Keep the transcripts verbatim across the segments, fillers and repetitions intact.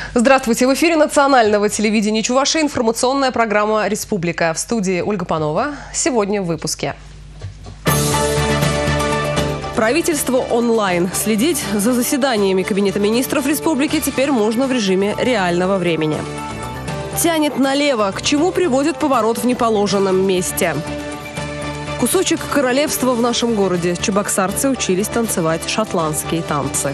Здравствуйте! В эфире национального телевидения Чувашии информационная программа «Республика». В студии Ольга Панова. Сегодня в выпуске. Правительство онлайн. Следить за заседаниями Кабинета министров республики теперь можно в режиме реального времени. Тянет налево. К чему приводит поворот в неположенном месте? Кусочек королевства в нашем городе. Чебоксарцы учились танцевать шотландские танцы.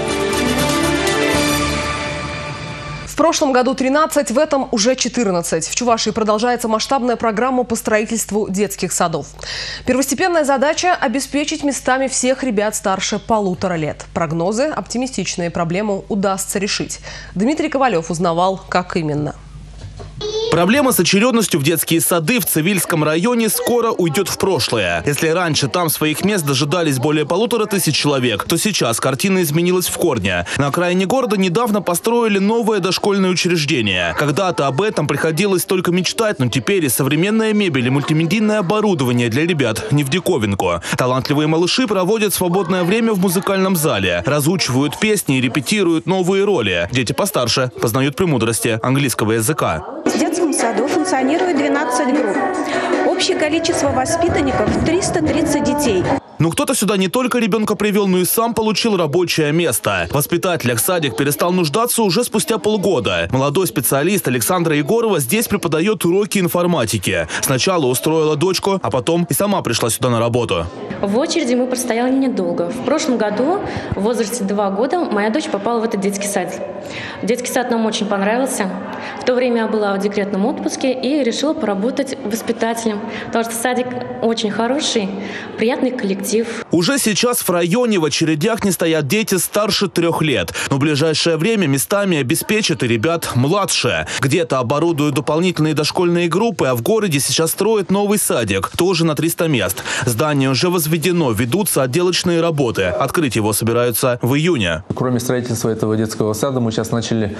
В прошлом году тринадцать, в этом уже четырнадцать. В Чувашии продолжается масштабная программа по строительству детских садов. Первостепенная задача – обеспечить местами всех ребят старше полутора лет. Прогнозы оптимистичные, проблему удастся решить. Дмитрий Ковалев узнавал, как именно. Проблема с очередностью в детские сады в Цивильском районе скоро уйдет в прошлое. Если раньше там своих мест дожидались более полутора тысяч человек, то сейчас картина изменилась в корне. На окраине города недавно построили новое дошкольное учреждение. Когда-то об этом приходилось только мечтать, но теперь и современная мебель, и мультимедийное оборудование для ребят не в диковинку. Талантливые малыши проводят свободное время в музыкальном зале, разучивают песни и репетируют новые роли. Дети постарше познают премудрости английского языка. В детском саду функционирует двенадцать групп. Общее количество воспитанников – триста тридцать детей. Но кто-то сюда не только ребенка привел, но и сам получил рабочее место. В воспитателях садик перестал нуждаться уже спустя полгода. Молодой специалист Александра Егорова здесь преподает уроки информатики. Сначала устроила дочку, а потом и сама пришла сюда на работу. В очереди мы простояли недолго. В прошлом году, в возрасте два года, моя дочь попала в этот детский сад. Детский сад нам очень понравился. В то время я была в декретном отпуске и решила поработать воспитателем, потому что садик очень хороший, приятный коллектив. Уже сейчас в районе в очередях не стоят дети старше трех лет. Но в ближайшее время местами обеспечат и ребят младше. Где-то оборудуют дополнительные дошкольные группы, а в городе сейчас строят новый садик, тоже на триста мест. Здание уже возведено, ведутся отделочные работы. Открыть его собираются в июне. Кроме строительства этого детского сада, мы сейчас начали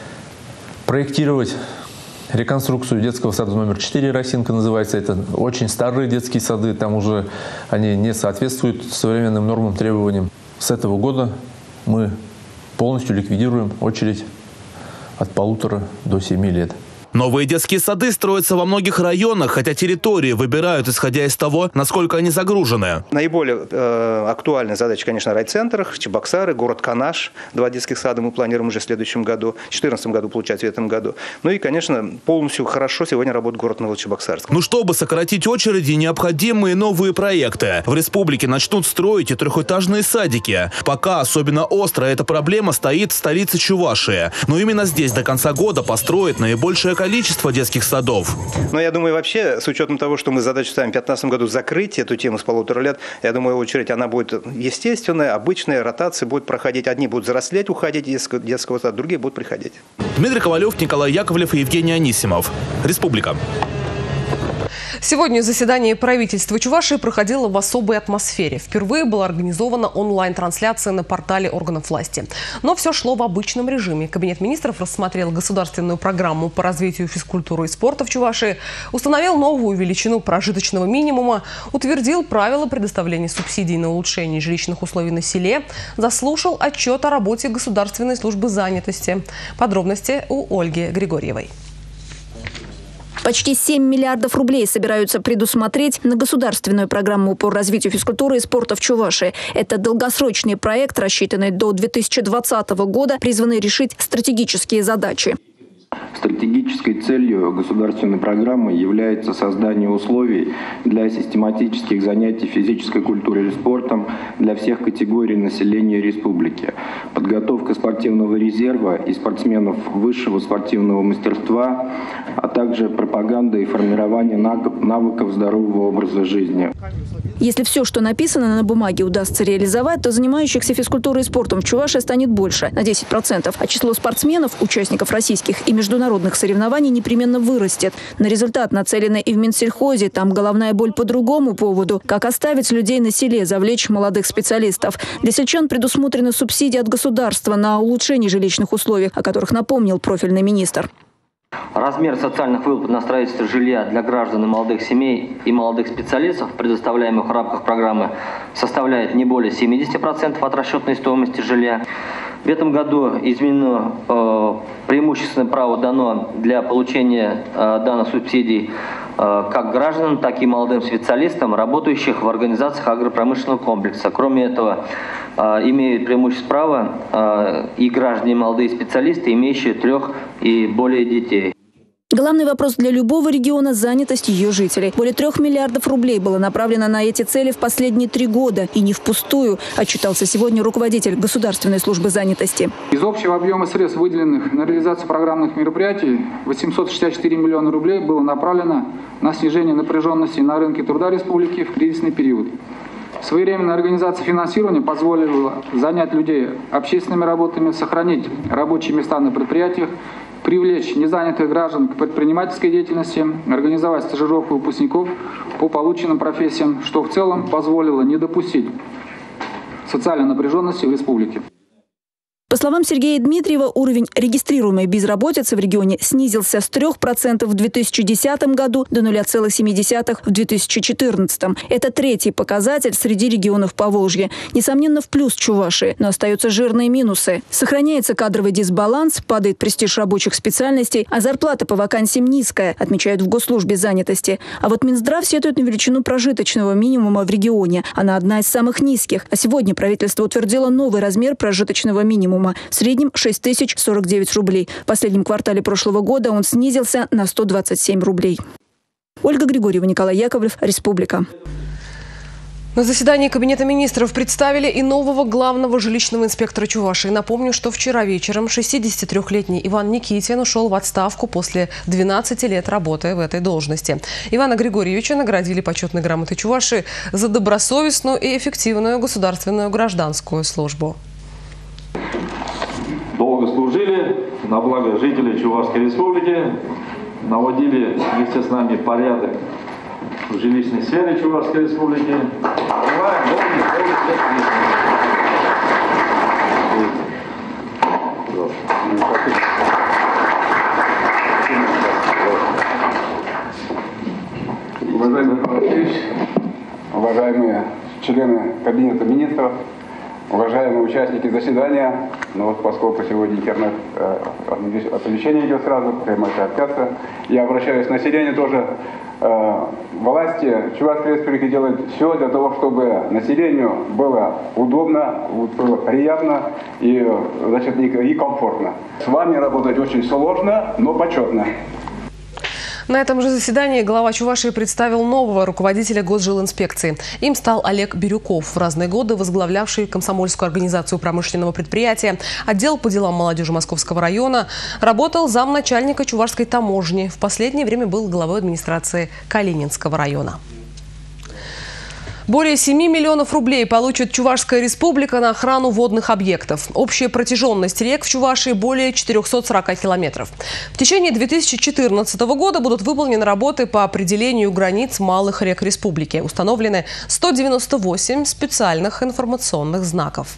проектировать реконструкцию детского сада номер четыре, Росинка называется. Это очень старые детские сады, там уже они не соответствуют современным нормам, требованиям. С этого года мы полностью ликвидируем очередь от полутора до семи лет. Новые детские сады строятся во многих районах, хотя территории выбирают, исходя из того, насколько они загружены. Наиболее э, актуальная задача, конечно, в райцентрах, Чебоксары, город Канаш. Два детских сада мы планируем уже в следующем году, в две тысячи четырнадцатом году, получается, в этом году. Ну и, конечно, полностью хорошо сегодня работает город Новочебоксарск. Ну, чтобы сократить очереди, необходимы новые проекты. В республике начнут строить и трехэтажные садики. Пока особенно остро эта проблема стоит в столице Чувашии. Но именно здесь до конца года построят наибольшее количество детских садов. Но я думаю, вообще, с учетом того, что мы задачу ставим в две тысячи пятнадцатом году закрыть эту тему с полутора лет, я думаю, очередь она будет естественная, обычная, ротация будет проходить. Одни будут взрослеть, уходить из детского сада, другие будут приходить. Дмитрий Ковалев, Николай Яковлев и Евгений Анисимов. Республика. Сегодня заседание правительства Чувашии проходило в особой атмосфере. Впервые была организована онлайн-трансляция на портале органов власти. Но все шло в обычном режиме. Кабинет министров рассмотрел государственную программу по развитию физкультуры и спорта в Чувашии, установил новую величину прожиточного минимума, утвердил правила предоставления субсидий на улучшение жилищных условий на селе, заслушал отчет о работе Государственной службы занятости. Подробности у Ольги Григорьевой. Почти семь миллиардов рублей собираются предусмотреть на государственную программу по развитию физкультуры и спорта в Чувашии. Это долгосрочный проект, рассчитанный до две тысячи двадцатого года, призванный решить стратегические задачи. Стратегической целью государственной программы является создание условий для систематических занятий физической культурой и спортом для всех категорий населения республики. Подготовка спортивного резерва и спортсменов высшего спортивного мастерства, а также пропаганда и формирование навыков здорового образа жизни. Если все, что написано на бумаге, удастся реализовать, то занимающихся физкультурой и спортом в Чувашии станет больше, на десять процентов. А число спортсменов, участников российских и международных соревнований непременно вырастет. На результат нацелены и в Минсельхозе. Там головная боль по другому поводу. Как оставить людей на селе, завлечь молодых специалистов. Для сельчан предусмотрены субсидии от государства на улучшение жилищных условий, о которых напомнил профильный министр. Размер социальных выплат на строительство жилья для граждан и молодых семей и молодых специалистов, предоставляемых в рамках программы, составляет не более семидесяти процентов от расчетной стоимости жилья. В этом году изменено э, преимущественное право дано для получения э, данных субсидий э, как гражданам, так и молодым специалистам, работающих в организациях агропромышленного комплекса. Кроме этого, э, имеют преимущество права э, и граждане, и молодые специалисты, имеющие трех и более детей. Главный вопрос для любого региона – занятость ее жителей. Более трех миллиардов рублей было направлено на эти цели в последние три года. И не впустую, отчитался сегодня руководитель Государственной службы занятости. Из общего объема средств, выделенных на реализацию программных мероприятий, восемьсот шестьдесят четыре миллиона рублей было направлено на снижение напряженности на рынке труда республики в кризисный период. Своевременная организация финансирования позволила занять людей общественными работами, сохранить рабочие места на предприятиях, привлечь незанятых граждан к предпринимательской деятельности, организовать стажировку выпускников по полученным профессиям, что в целом позволило не допустить социальной напряженности в республике. По словам Сергея Дмитриева, уровень регистрируемой безработицы в регионе снизился с трёх процентов в две тысячи десятом году до нуля целых семи десятых в две тысячи четырнадцатом. Это третий показатель среди регионов Поволжья. Несомненно, в плюс Чувашии, но остаются жирные минусы. Сохраняется кадровый дисбаланс, падает престиж рабочих специальностей, а зарплата по вакансиям низкая, отмечают в Госслужбе занятости. А вот Минздрав сетует на величину прожиточного минимума в регионе. Она одна из самых низких. А сегодня правительство утвердило новый размер прожиточного минимума. В среднем шесть тысяч сорок девять рублей. В последнем квартале прошлого года он снизился на сто двадцать семь рублей. Ольга Григорьева, Николай Яковлев, Республика. На заседании Кабинета министров представили и нового главного жилищного инспектора Чувашии. Напомню, что вчера вечером шестидесятитрёхлетний Иван Никитин ушел в отставку после двенадцати лет работы в этой должности. Ивана Григорьевича наградили почетной грамотой Чувашии за добросовестную и эффективную государственную гражданскую службу. Долго служили на благо жителей Чувашской республики, наводили вместе с нами порядок в жилищной сфере Чувашской республики. Желаем долгих, долгих лет жизни. Уважаемый Михаил Алексеевич, уважаемые члены Кабинета министров, уважаемые участники заседания, ну вот поскольку сегодня интернет э, оповещение идет сразу, прямая трансляция, я обращаюсь к населению тоже. Э, власти Чувашской республики делают все для того, чтобы населению было удобно, было приятно и, значит, и комфортно. С вами работать очень сложно, но почетно. На этом же заседании глава Чувашии представил нового руководителя Госжилинспекции. Им стал Олег Бирюков, в разные годы возглавлявший комсомольскую организацию промышленного предприятия, отдел по делам молодежи Московского района, работал замначальника Чувашской таможни. В последнее время был главой администрации Калининского района. Более семи миллионов рублей получит Чувашская республика на охрану водных объектов. Общая протяженность рек в Чувашии более четырёхсот сорока километров. В течение две тысячи четырнадцатого года будут выполнены работы по определению границ малых рек республики. Установлены сто девяносто восемь специальных информационных знаков.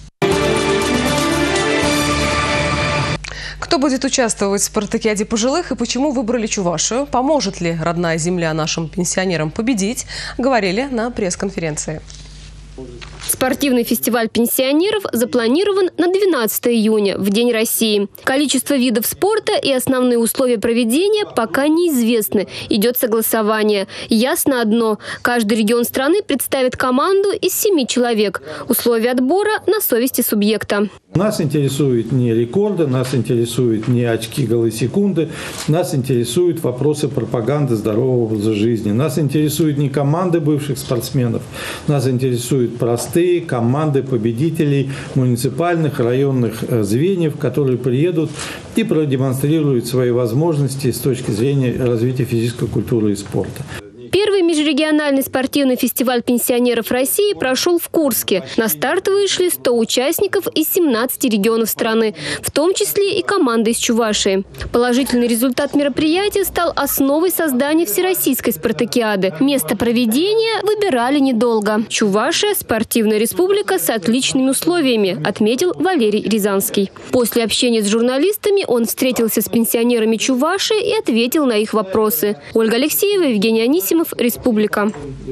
Кто будет участвовать в спартакиаде пожилых и почему выбрали Чувашию? Поможет ли родная земля нашим пенсионерам победить? Говорили на пресс-конференции. Спортивный фестиваль пенсионеров запланирован на двенадцатое июня, в День России. Количество видов спорта и основные условия проведения пока неизвестны. Идет согласование. Ясно одно – каждый регион страны представит команду из семи человек. Условия отбора на совести субъекта. Нас интересуют не рекорды, нас интересуют не очки, голы, секунды. Нас интересуют вопросы пропаганды здорового образа жизни. Нас интересуют не команды бывших спортсменов. Нас интересуют простые команды победителей муниципальных, районных звеньев, которые приедут и продемонстрируют свои возможности с точки зрения развития физической культуры и спорта. Первый межрегиональный спортивный фестиваль пенсионеров России прошел в Курске. На старт вышли сто участников из семнадцати регионов страны, в том числе и команды из Чувашии. Положительный результат мероприятия стал основой создания Всероссийской спартакиады. Место проведения выбирали недолго. Чувашия – спортивная республика с отличными условиями, отметил Валерий Рязанский. После общения с журналистами он встретился с пенсионерами Чувашии и ответил на их вопросы. Ольга Алексеева, Евгений Анисимов, Республика. Республика.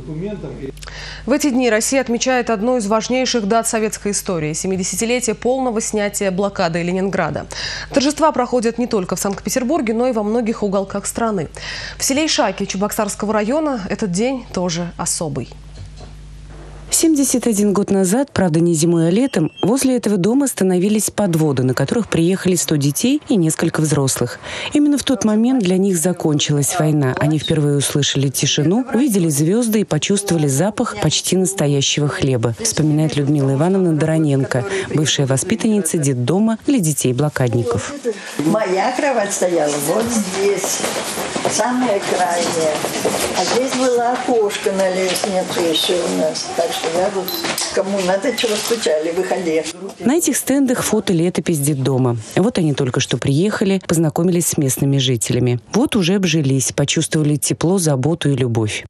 В эти дни Россия отмечает одну из важнейших дат советской истории – семидесятилетие полного снятия блокады Ленинграда. Торжества проходят не только в Санкт-Петербурге, но и во многих уголках страны. В селе Ишаки Чебоксарского района этот день тоже особый. семьдесят один год назад, правда не зимой, а летом, возле этого дома становились подводы, на которых приехали сто детей и несколько взрослых. Именно в тот момент для них закончилась война. Они впервые услышали тишину, увидели звезды и почувствовали запах почти настоящего хлеба, вспоминает Людмила Ивановна Дороненко, бывшая воспитанница детдома для детей-блокадников. Моя кровать стояла вот здесь, самая крайняя. А здесь было окошко на лестнице еще у нас. Так что я вот, кому надо, чего стучали, выходи. На этих стендах фото летопись детдома. Вот они только что приехали, познакомились с местными жителями. Вот уже обжились, почувствовали тепло, заботу и любовь.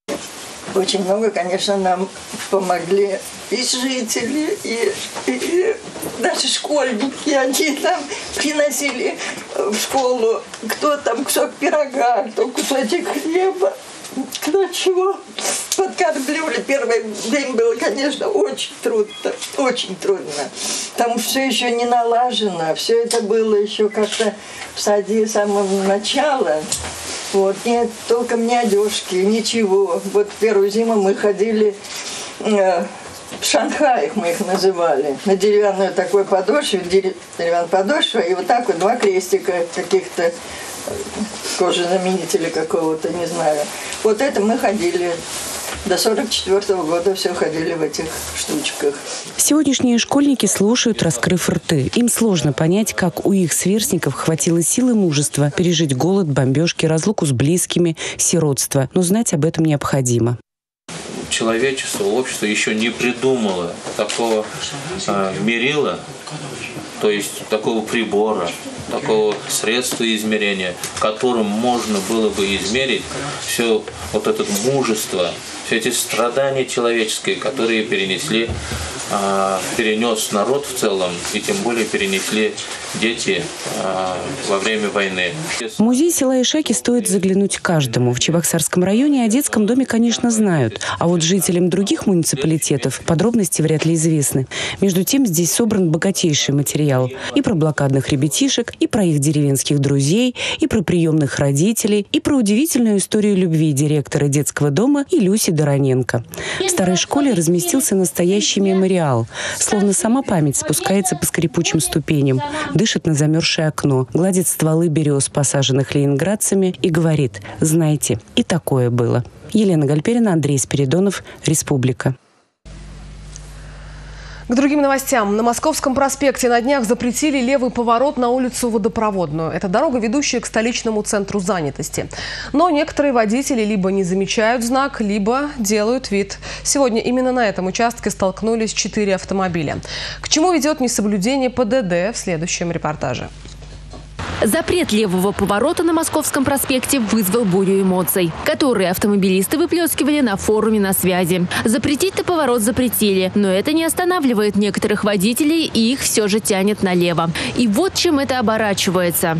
Очень много, конечно, нам помогли и жители, и, и наши школьники. Они там приносили в школу кто там кусок пирога, кто кусочек хлеба, кто чего. Подкармливали. Первое время было, конечно, очень трудно, очень трудно. Потому что все еще не налажено, все это было еще как-то в стадии самого начала. Вот, нет, толком не одежки, ничего. Вот первую зиму мы ходили э, в Шанхаях, мы их называли, на деревянную такой подошве, деревянная подошва, и вот так вот два крестика каких-то, кожезаменителя какого-то, не знаю. Вот это мы ходили. До сорок четвёртого года все ходили в этих штучках. Сегодняшние школьники слушают, раскрыв рты. Им сложно понять, как у их сверстников хватило сил и мужества пережить голод, бомбежки, разлуку с близкими, сиротство. Но знать об этом необходимо. Человечество, общество еще не придумало такого э, мерила, то есть такого прибора, такого средства измерения, которым можно было бы измерить все вот это мужество, все эти страдания человеческие, которые перенесли, э, перенес народ в целом, и тем более перенесли дети э, во время войны. В музей села Ишаки стоит заглянуть каждому. В Чебоксарском районе о детском доме, конечно, знают, а вот жителям других муниципалитетов подробности вряд ли известны. Между тем, здесь собран богатейший материал и про блокадных ребятишек, и про их деревенских друзей, и про приемных родителей, и про удивительную историю любви директора детского дома и Люси Дороненко. В старой школе разместился настоящий мемориал. Словно сама память спускается по скрипучим ступеням, дышит на замерзшее окно, гладит стволы берез, посаженных ленинградцами, и говорит: «Знаете, и такое было». Елена Гальперина, Андрей Спиридонов, Республика. К другим новостям. На Московском проспекте на днях запретили левый поворот на улицу Водопроводную. Это дорога, ведущая к столичному центру занятости. Но некоторые водители либо не замечают знак, либо делают вид. Сегодня именно на этом участке столкнулись четыре автомобиля. К чему ведет несоблюдение ПДД, в следующем репортаже. Запрет левого поворота на Московском проспекте вызвал бурю эмоций, которые автомобилисты выплескивали на форуме на связи. Запретить-то поворот запретили, но это не останавливает некоторых водителей, и их все же тянет налево. И вот чем это оборачивается.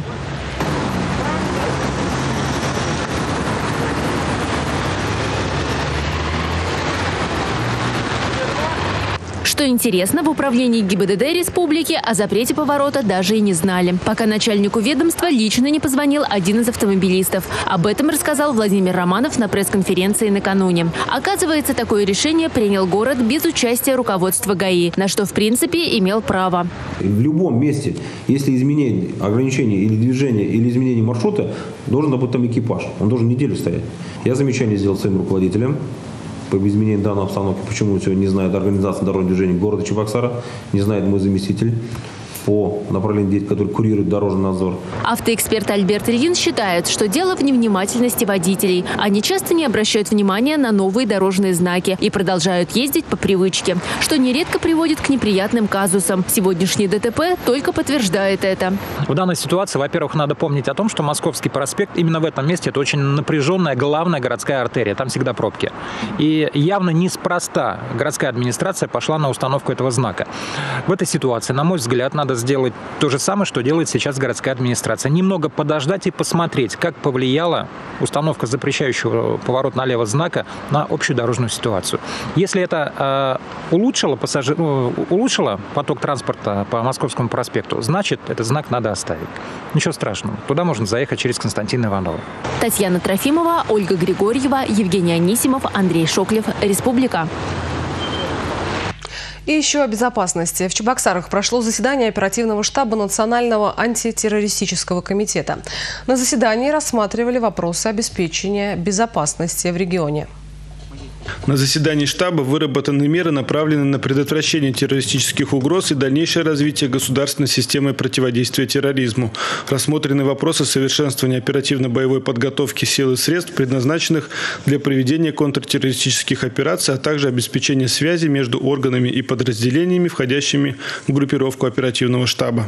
Что интересно, в управлении ГИБДД республики о запрете поворота даже и не знали, пока начальнику ведомства лично не позвонил один из автомобилистов. Об этом рассказал Владимир Романов на пресс-конференции накануне. Оказывается, такое решение принял город без участия руководства ГАИ, на что в принципе имел право. В любом месте, если изменение ограничения или движения, или изменение маршрута, должен быть там экипаж. Он должен неделю стоять. Я замечание сделал своим руководителям по изменению данной обстановки, почему сегодня не знает организация дорожного движения города Чебоксара, не знает мой заместитель по направлению действий, который курирует дорожный надзор. Автоэксперт Альберт Ильин считает, что дело в невнимательности водителей. Они часто не обращают внимания на новые дорожные знаки и продолжают ездить по привычке, что нередко приводит к неприятным казусам. Сегодняшний ДТП только подтверждает это. В данной ситуации, во-первых, надо помнить о том, что Московский проспект именно в этом месте это очень напряженная главная городская артерия. Там всегда пробки. И явно неспроста городская администрация пошла на установку этого знака. В этой ситуации, на мой взгляд, надо надо сделать то же самое, что делает сейчас городская администрация. Немного подождать и посмотреть, как повлияла установка запрещающего поворот налево знака на общую дорожную ситуацию. Если это э, улучшило, пассажир, э, улучшило поток транспорта по Московскому проспекту, значит, этот знак надо оставить. Ничего страшного. Туда можно заехать через Константина Иванова. Татьяна Трофимова, Ольга Григорьева, Евгений Анисимов, Андрей Шоклев. Республика. И еще о безопасности. В Чебоксарах прошло заседание оперативного штаба Национального антитеррористического комитета. На заседании рассматривали вопросы обеспечения безопасности в регионе. На заседании штаба выработаны меры, направленные на предотвращение террористических угроз и дальнейшее развитие государственной системы противодействия терроризму. Рассмотрены вопросы совершенствования оперативно-боевой подготовки сил и средств, предназначенных для проведения контртеррористических операций, а также обеспечения связи между органами и подразделениями, входящими в группировку оперативного штаба.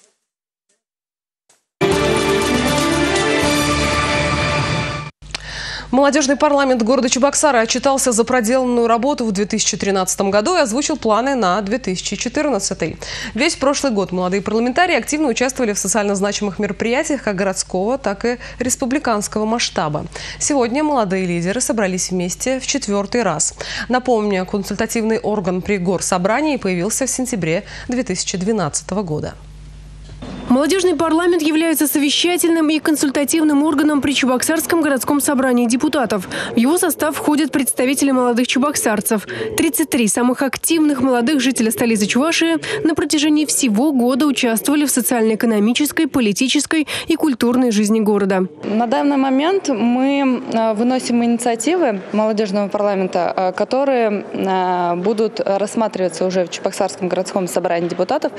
Молодежный парламент города Чебоксары отчитался за проделанную работу в две тысячи тринадцатом году и озвучил планы на две тысячи четырнадцатый. Весь прошлый год молодые парламентарии активно участвовали в социально значимых мероприятиях как городского, так и республиканского масштаба. Сегодня молодые лидеры собрались вместе в четвертый раз. Напомню, консультативный орган при Горсобрании появился в сентябре две тысячи двенадцатого года. Молодежный парламент является совещательным и консультативным органом при Чебоксарском городском собрании депутатов. В его состав входят представители молодых чебоксарцев. тридцать три самых активных молодых жителя столицы Чувашии на протяжении всего года участвовали в социально-экономической, политической и культурной жизни города. На данный момент мы выносим инициативы молодежного парламента, которые будут рассматриваться уже в Чебоксарском городском собрании депутатов.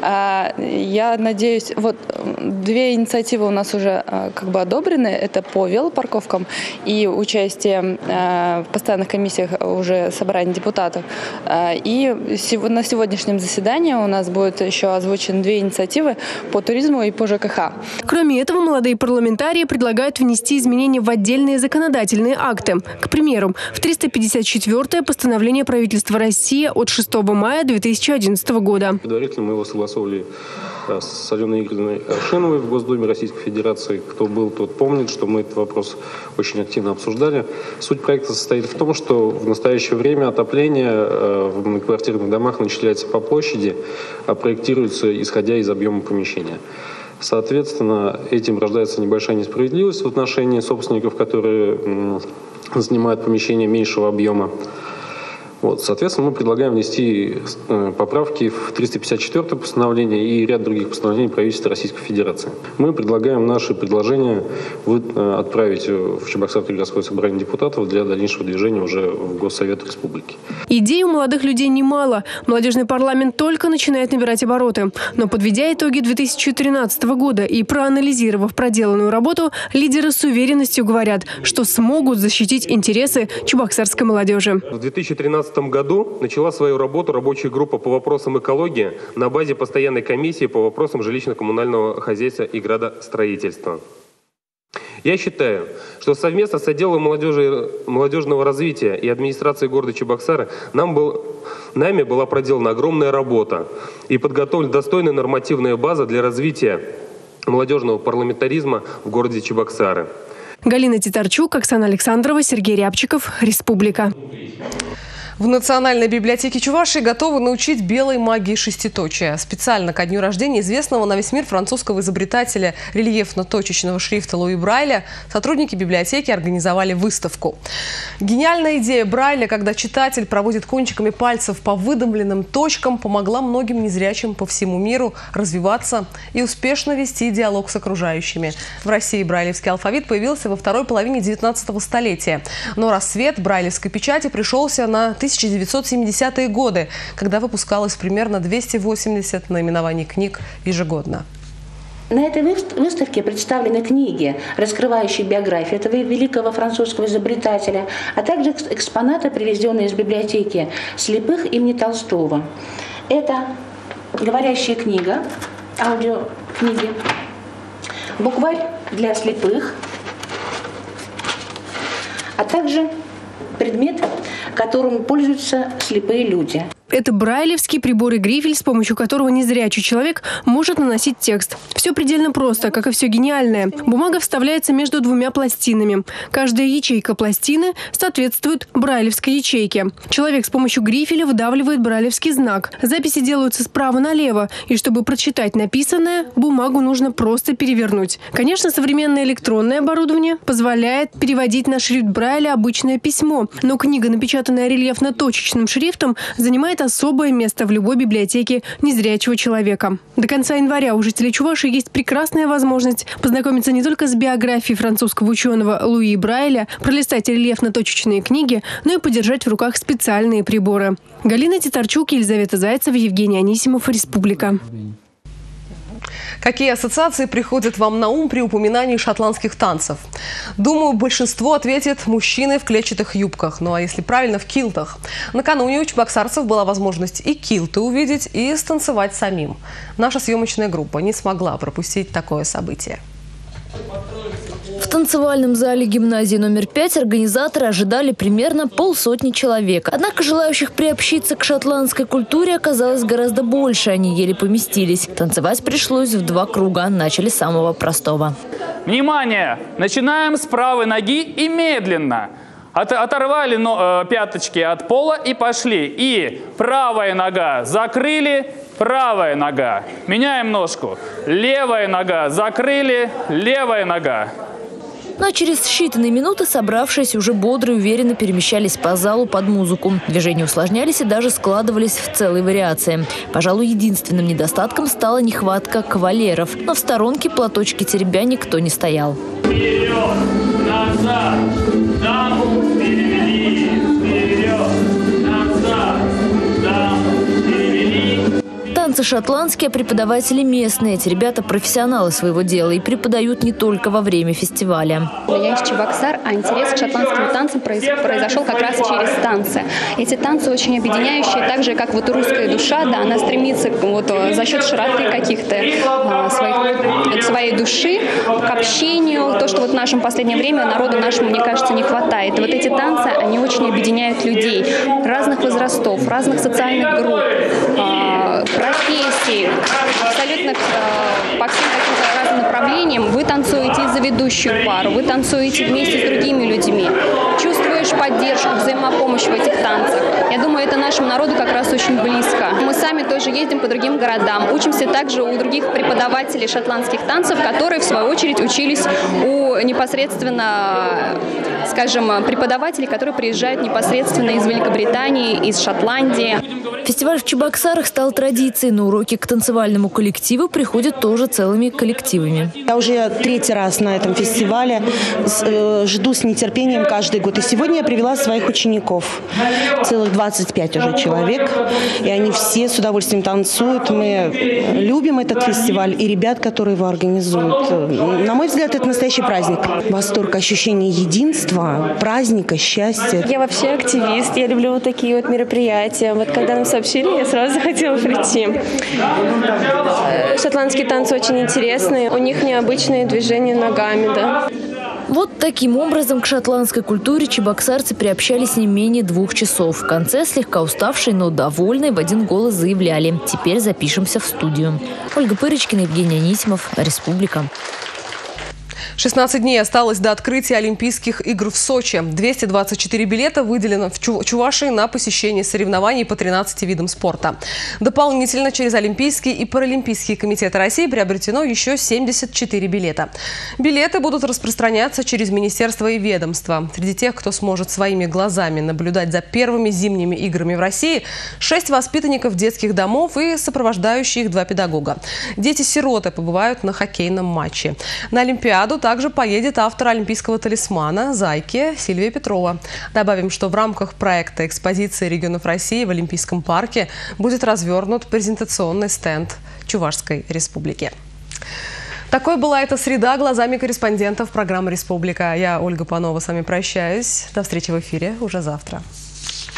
Я надеюсь, вот две инициативы у нас уже как бы одобрены. Это по велопарковкам и участие в постоянных комиссиях уже собрания депутатов. И на сегодняшнем заседании у нас будет еще озвучены две инициативы по туризму и по ЖКХ. Кроме этого, молодые парламентарии предлагают внести изменения в отдельные законодательные акты. К примеру, в триста пятьдесят четвёртое постановление правительства России от шестого мая две тысячи одиннадцатого года. Предварительно мы его согласовывали с Аленой Игоревной Аршиновой в Госдуме Российской Федерации. Кто был, тот помнит, что мы этот вопрос очень активно обсуждали. Суть проекта состоит в том, что в настоящее время отопление в многоквартирных домах начисляется по площади, а проектируется исходя из объема помещения. Соответственно, этим рождается небольшая несправедливость в отношении собственников, которые занимают помещение меньшего объема. Вот, соответственно, мы предлагаем внести поправки в триста пятьдесят четвёртое постановление и ряд других постановлений правительства Российской Федерации. Мы предлагаем наши предложения отправить в Чебоксарское городское собрание депутатов для дальнейшего движения уже в Госсовет Республики. Идей у молодых людей немало. Молодежный парламент только начинает набирать обороты. Но подведя итоги две тысячи тринадцатого года и проанализировав проделанную работу, лидеры с уверенностью говорят, что смогут защитить интересы чебоксарской молодежи. В две тысячи тринадцатом году начала свою работу рабочая группа по вопросам экологии на базе постоянной комиссии по вопросам жилищно-коммунального хозяйства и градостроительства. Я считаю, что совместно с отделом молодежи, молодежного развития и администрацией города Чебоксары нам был, нами была проделана огромная работа и подготовлена достойная нормативная база для развития молодежного парламентаризма в городе Чебоксары. Галина Титарчук, Оксана Александрова, Сергей Рябчиков. Республика. В Национальной библиотеке Чувашии готовы научить белой магии шеститочия. Специально ко дню рождения известного на весь мир французского изобретателя рельефно-точечного шрифта Луи Брайля сотрудники библиотеки организовали выставку. Гениальная идея Брайля, когда читатель проводит кончиками пальцев по выдавленным точкам, помогла многим незрячим по всему миру развиваться и успешно вести диалог с окружающими. В России брайлевский алфавит появился во второй половине девятнадцатого столетия. Но рассвет брайлевской печати пришелся на тысяча девятьсот семидесятые годы, когда выпускалось примерно двести восемьдесят наименований книг ежегодно. На этой выставке представлены книги, раскрывающие биографию этого великого французского изобретателя, а также экспонаты, привезенные из библиотеки слепых имени Толстого. Это говорящая книга, аудиокниги, букварь для слепых, а также предмет, которым пользуются слепые люди. Это брайлевский прибор и грифель, с помощью которого незрячий человек может наносить текст. Все предельно просто, как и все гениальное. Бумага вставляется между двумя пластинами. Каждая ячейка пластины соответствует брайлевской ячейке. Человек с помощью грифеля выдавливает брайлевский знак. Записи делаются справа налево, и чтобы прочитать написанное, бумагу нужно просто перевернуть. Конечно, современное электронное оборудование позволяет переводить на шрифт Брайля обычное письмо, но книга, напечатанная рельефно-точечным шрифтом, занимает особое место в любой библиотеке незрячего человека. До конца января у жителей Чувашии есть прекрасная возможность познакомиться не только с биографией французского ученого Луи Брайля, пролистать рельефно-точечные книги, но и подержать в руках специальные приборы. Галина Титарчук, Елизавета Зайцева, Евгений Анисимов, Республика. Какие ассоциации приходят вам на ум при упоминании шотландских танцев? Думаю, большинство ответит мужчины в клетчатых юбках. Ну а если правильно, в килтах. Накануне у чебоксарцев была возможность и килты увидеть, и станцевать самим. Наша съемочная группа не смогла пропустить такое событие. В танцевальном зале гимназии номер пять организаторы ожидали примерно полсотни человек. Однако желающих приобщиться к шотландской культуре оказалось гораздо больше. Они еле поместились. Танцевать пришлось в два круга. Начали с самого простого. Внимание! Начинаем с правой ноги и медленно. От, оторвали но, э, пяточки от пола и пошли. И правая нога закрыли, правая нога. Меняем ножку. Левая нога закрыли, левая нога. Но через считанные минуты собравшиеся уже бодро и уверенно перемещались по залу под музыку. Движения усложнялись и даже складывались в целые вариации. Пожалуй, единственным недостатком стала нехватка кавалеров. Но в сторонке платочки теребя никто не стоял. Вперед, назад, даму перевели, вперед, назад, даму перевели. Танцы шотландские, а преподаватели местные. Эти ребята профессионалы своего дела и преподают не только во время фестиваля. Я из Чебоксар, а интерес к шотландским танцам произошел как раз через танцы. Эти танцы очень объединяющие, так же, как вот русская душа, да, она стремится вот, за счет широты каких-то а, своих, своей души к общению. То, что вот в нашем последнее время народу нашему, мне кажется, не хватает. И вот эти танцы, они очень объединяют людей разных возрастов, разных социальных групп, а, профессий, абсолютно э, по всем таким разным направлениям. Вы танцуете за ведущую пару, вы танцуете вместе с другими людьми. Чувствуешь поддержку, взаимопомощь в этих танцах. Я думаю, это нашему народу как раз очень близко. Мы сами тоже ездим по другим городам, учимся также у других преподавателей шотландских танцев, которые, в свою очередь, учились у непосредственно, скажем, преподавателей, которые приезжают непосредственно из Великобритании, из Шотландии. Фестиваль в Чебоксарах стал традицией. На уроки к танцевальному коллективу приходят тоже целыми коллективами. Я уже третий раз на этом фестивале. Жду с нетерпением каждый год. И сегодня я привела своих учеников. Целых двадцать пять уже человек. И они все с удовольствием танцуют. Мы любим этот фестиваль и ребят, которые его организуют. На мой взгляд, это настоящий праздник. Восторг, ощущение единства, праздника, счастья. Я вообще активист. Я люблю вот такие вот мероприятия. Вот когда нам сообщили, я сразу захотела прийти. Шотландские танцы очень интересные. У них необычные движения ногами, да. Вот таким образом к шотландской культуре чебоксарцы приобщались не менее двух часов. В конце, слегка уставшие, но довольные, в один голос заявляли: «Теперь запишемся в студию». Ольга Пырочкина, Евгений Анисимов, Республика. шестнадцать дней осталось до открытия Олимпийских игр в Сочи. двести двадцать четыре билета выделено в Чувашии на посещение соревнований по тринадцати видам спорта. Дополнительно через Олимпийский и Паралимпийский комитеты России приобретено еще семьдесят четыре билета. Билеты будут распространяться через министерства и ведомства. Среди тех, кто сможет своими глазами наблюдать за первыми зимними играми в России, шесть воспитанников детских домов и сопровождающие их два педагога. Дети-сироты побывают на хоккейном матче. На Олимпиаду также поедет автор олимпийского талисмана «Зайки» Сильвия Петрова. Добавим, что в рамках проекта экспозиции регионов России в Олимпийском парке будет развернут презентационный стенд Чувашской Республики. Такой была эта среда глазами корреспондентов программы «Республика». Я, Ольга Панова, с вами прощаюсь. До встречи в эфире уже завтра.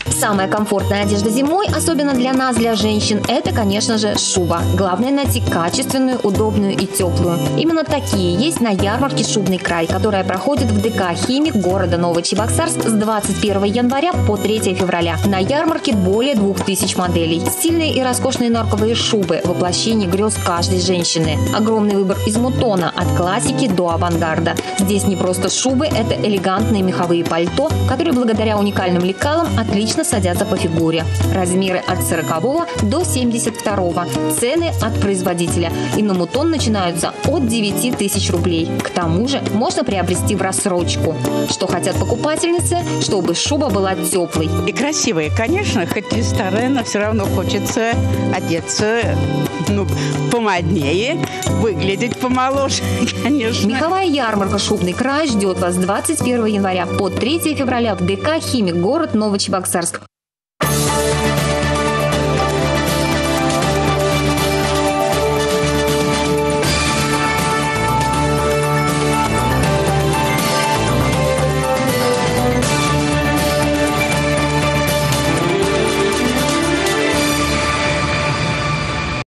Самая комфортная одежда зимой, особенно для нас, для женщин, это, конечно же, шуба. Главное найти качественную, удобную и теплую. Именно такие есть на ярмарке «Шубный край», которая проходит в ДК «Химик» города Новочебоксарск с двадцать первого января по третьего февраля. На ярмарке более двух тысяч моделей. Стильные и роскошные норковые шубы – воплощение грез каждой женщины. Огромный выбор из мутона, от классики до авангарда. Здесь не просто шубы, это элегантные меховые пальто, которые благодаря уникальным лекалам отлично садятся по фигуре. Размеры от сорокового до семьдесят второго. Цены от производителя. И на мутон начинаются от девяти тысяч рублей. К тому же можно приобрести в рассрочку. Что хотят покупательницы? Чтобы шуба была теплой. И красивые, конечно, хоть и старые, но все равно хочется одеться, ну, помоднее, выглядеть помоложе, конечно. Меховая ярмарка «Шубный край» ждет вас с двадцать первого января по третьего февраля в ДК «Химик», город Новочебоксарск.